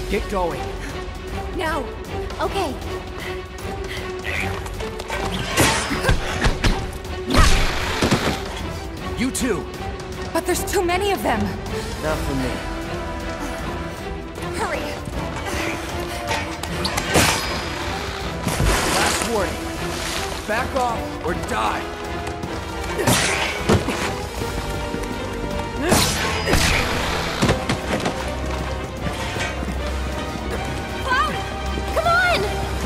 Get going. Now. Okay. You too. But there's too many of them. Not for me. Hurry. Last warning. Back off or die. Cloud! Come on!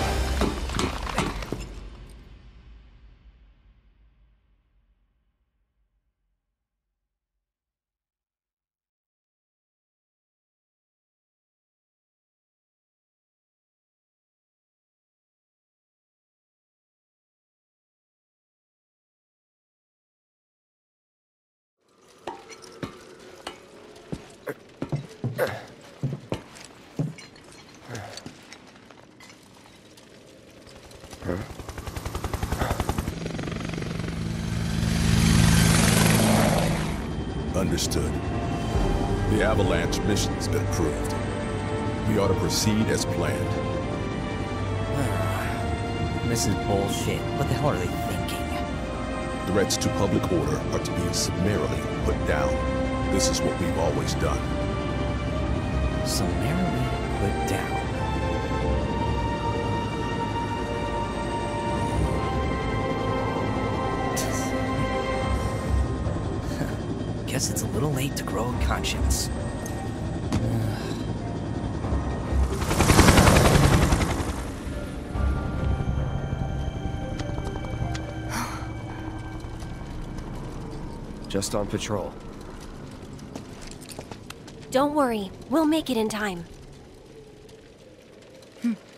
Understood. The Avalanche mission's been approved. We ought to proceed as planned. This is bullshit. What the hell are they thinking? Threats to public order are to be summarily put down. This is what we've always done. Summarily put down. Guess it's a little late to grow a conscience. Just on patrol. Don't worry. We'll make it in time.